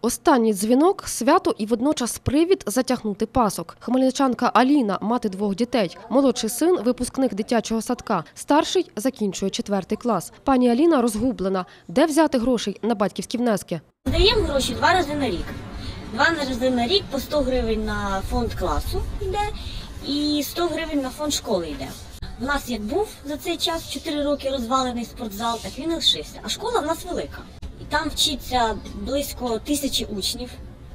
Останній дзвінок – свято і водночас привід затягнути пасок. Хмельничанка Аліна – мати двох дітей. Молодший син – випускник дитячого садка. Старший – закінчує 4 клас. Пані Аліна розгублена. Де взяти грошей на батьківські внески? Даємо гроші 2 рази на рік. 2 рази на рік по 100 гривень на фонд класу йде і 100 гривень на фонд школи йде. У нас як був за цей час 4 роки розвалений спортзал, так він і лишився. А школа в нас велика. І там вчиться близько 1000 учнів.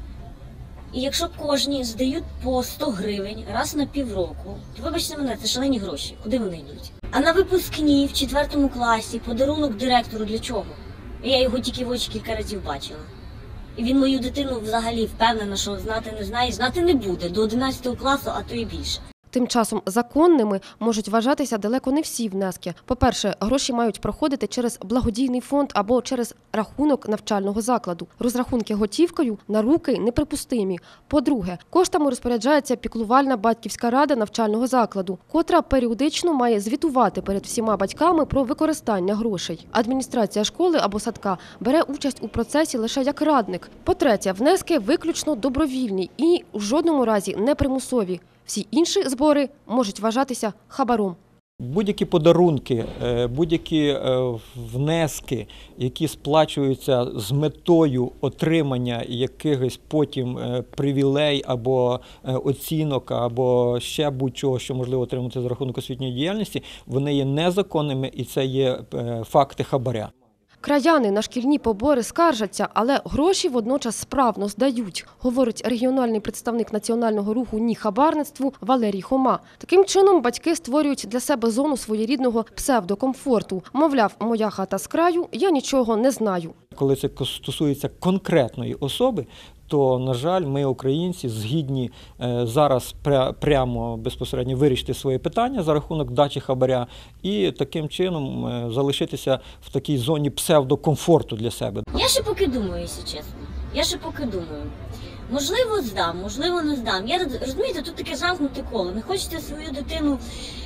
І якщо кожні здають по 100 гривень раз на півроку, то вибачте мене, це шалені гроші. Куди вони йдуть? А на випускні в 4 класі подарунок директору для чого? Я його тільки в очі кілька разів бачила. І він мою дитину взагалі впевнена, що знати не знає, знати не буде до 11 класу, а то і більше. Тим часом законними можуть вважатися далеко не всі внески. По-перше, гроші мають проходити через благодійний фонд або через рахунок навчального закладу. Розрахунки готівкою на руки неприпустимі. По-друге, коштами розпоряджається піклувальна батьківська рада навчального закладу, котра періодично має звітувати перед всіма батьками про використання грошей. Адміністрація школи або садка бере участь у процесі лише як радник. По-третє, внески виключно добровільні і в жодному разі не примусові. Всі інші збори можуть вважатися хабаром. Будь-які подарунки, будь-які внески, які сплачуються з метою отримання якихось потім привілей або оцінок, або ще будь-чого, що можливо отримати за рахунок освітньої діяльності, вони є незаконними і це є факти хабаря. Краяни на шкільні побори скаржаться, але гроші водночас справно здають, говорить регіональний представник національного руху «Ні хабарництву» Валерій Хома. Таким чином батьки створюють для себе зону своєрідного псевдокомфорту. Мовляв, моя хата з краю, я нічого не знаю. Коли це стосується конкретної особи, то, на жаль, ми, українці, згідні зараз прямо безпосередньо вирішити своє питання за рахунок дачі хабаря і таким чином залишитися в такій зоні псевдокомфорту для себе. Я ще поки думаю, якщо чесно. Я ще поки думаю. Можливо, здам, можливо, не здам. Я, розумієте, тут таке замкнуте коло. Не хочеться свою дитину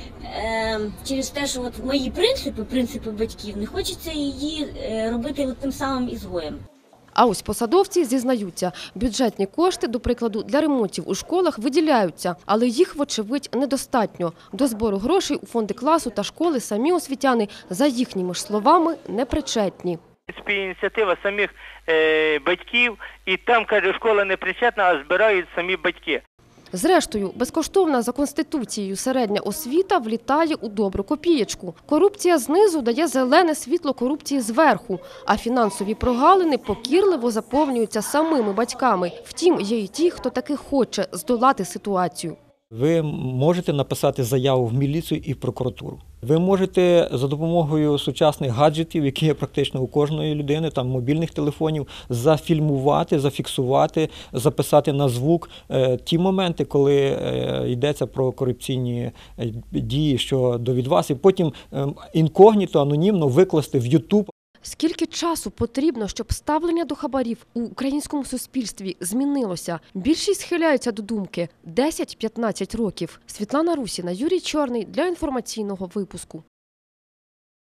через те, що от мої принципи батьків, не хочеться її робити от тим самим ізгоєм. А ось посадовці зізнаються, бюджетні кошти, до прикладу, для ремонтів у школах виділяються, але їх, вочевидь, недостатньо. До збору грошей у фонди класу та школи самі освітяни, за їхніми ж словами, не причетні. Це ініціатива самих батьків, і там, каже, школа не причетна, а збирають самі батьки. Зрештою, безкоштовна за Конституцією середня освіта влітає у добру копієчку. Корупція знизу дає зелене світло корупції зверху, а фінансові прогалини покірливо заповнюються самими батьками. Втім, є й ті, хто таки хоче здолати ситуацію. Ви можете написати заяву в міліцію і в прокуратуру. Ви можете за допомогою сучасних гаджетів, які є практично у кожної людини, там мобільних телефонів, зафільмувати, зафіксувати, записати на звук ті моменти, коли йдеться про корупційні дії щодо від вас, і потім інкогніто, анонімно викласти в YouTube. Скільки часу потрібно, щоб ставлення до хабарів у українському суспільстві змінилося? Більшість схиляються до думки – 10-15 років. Світлана Русіна, Юрій Чорний для інформаційного випуску.